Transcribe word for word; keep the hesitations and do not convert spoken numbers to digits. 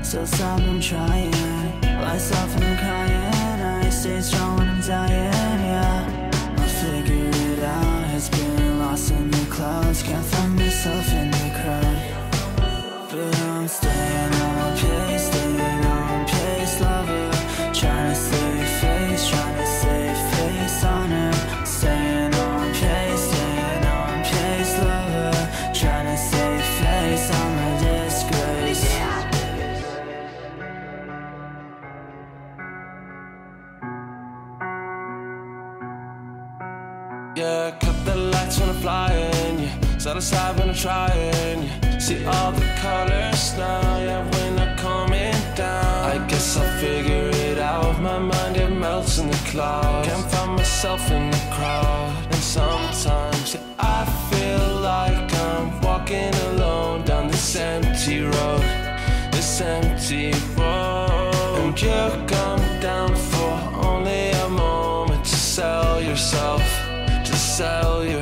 So stop, I'm trying. Lights off and I'm crying. I stay strong when I'm dying, yeah. I'll figure it out. It's been lost in the clouds. Can't find myself in the crowd, but I'm staying on pace, staying on pace, lover. Trying to save face, trying to save face on her. Staying on pace, staying on pace, lover. Trying to save face on my disgrace. Yeah, cut the lights when I'm flying, yeah. Side to side when I'm trying, yeah. See all the colors now, yeah, when I'm coming down. I guess I'll figure it out, my mind it melts in the clouds. Can't find myself in the crowd. And sometimes, yeah, I feel like I'm walking alone down this empty road, this empty road. And you come down for only a moment to sell yourself, sell you